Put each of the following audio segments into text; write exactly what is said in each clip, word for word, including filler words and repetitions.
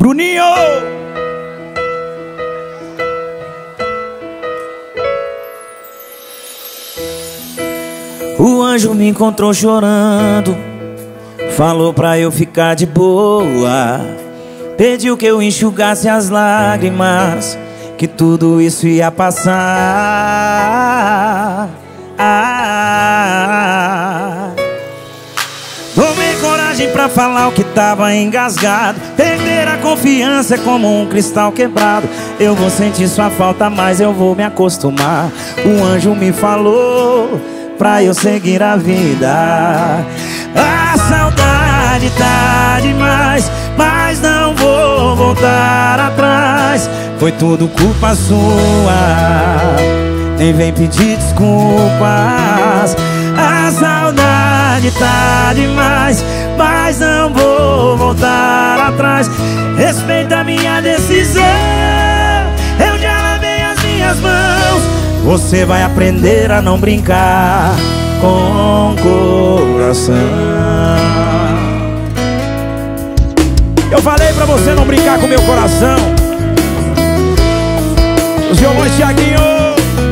Bruninho! O anjo me encontrou chorando, falou pra eu ficar de boa, pediu que eu enxugasse as lágrimas, que tudo isso ia passar. ah. Tomei coragem pra falar o que tava engasgado. Perder a confiança é como um cristal quebrado. Eu vou sentir sua falta, mas eu vou me acostumar. O anjo me falou pra eu seguir a vida. A saudade tá demais, mas não vou voltar atrás. Foi tudo culpa sua, nem vem pedir desculpas. A saudade tá demais, mas não vou voltar atrás. Respeita a minha decisão, eu já lavei as minhas mãos. Você vai aprender a não brincar com o coração. Eu falei pra você não brincar com meu coração. Os violões, Thiaguinho.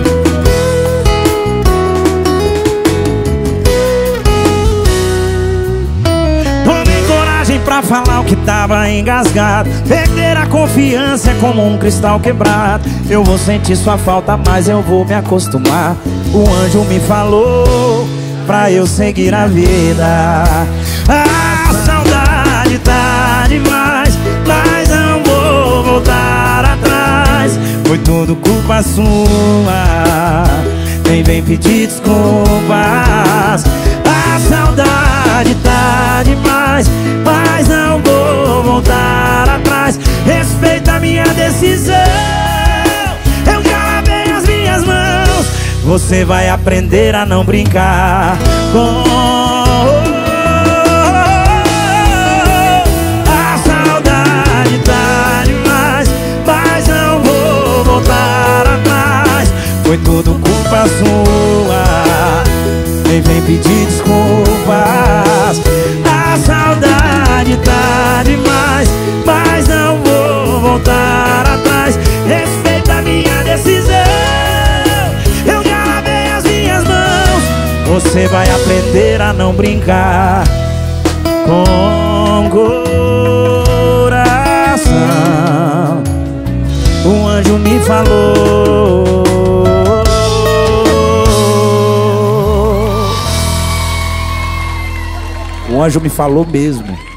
Tomei coragem pra falar o que tava engasgado. Perder a confiança é como um cristal quebrado. Eu vou sentir sua falta, mas eu vou me acostumar. O anjo me falou pra eu seguir a vida. A saudade tá demais, mas não vou voltar atrás. Foi tudo culpa sua, nem vem pedir desculpas. A saudade tá demais, mas não vou voltar atrás. Respeita a minha decisão, eu já lavei as minhas mãos. Você vai aprender a não brincar com a saudade tá demais, mas não vou voltar atrás. Foi tudo culpa sua, nem vem pedir desculpas. A saudade tá demais, mas não vou voltar atrás. Respeita a minha decisão, eu já lavei as minhas mãos. Você vai aprender a não brincar com o coração. O anjo me falou. O anjo me falou mesmo.